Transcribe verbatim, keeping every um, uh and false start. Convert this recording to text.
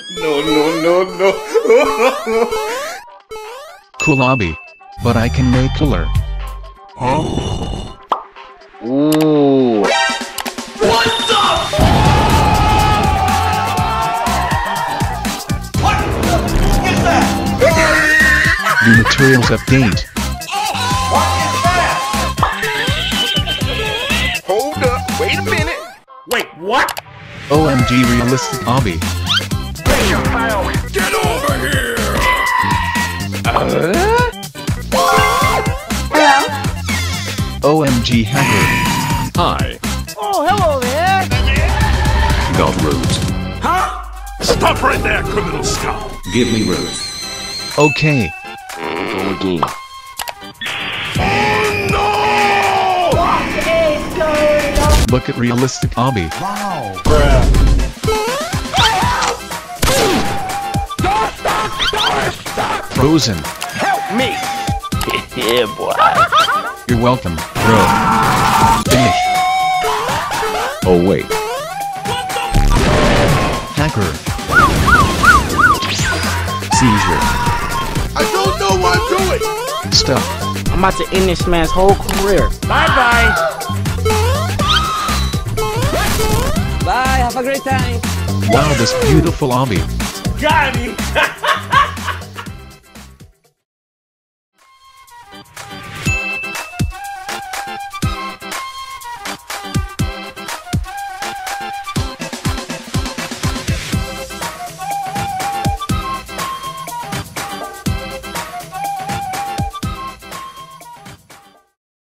No, no, no, no. Cool obby. But I can make cooler. Huh? Ooh. What the? What the is that? The materials update. What is that? Hold up, wait a minute. Wait, what? O M G realistic obby. Get over here! Uh? Hello? O M G hacker. Hi. Oh, hello there! Got roots. Huh? Stop right there, criminal scum! Give me roots. Okay. Go again. Oh no! What is going on? Look at realistic obby. Wow. Bruh. Frozen. Help me! Yeah, boy. You're welcome, bro. Finish. Oh wait. Hacker. Seizure. I don't know what I'm doing! Stuff. I'm about to end this man's whole career. Bye-bye! Bye, have a great time. Wow, this beautiful obby. Got him!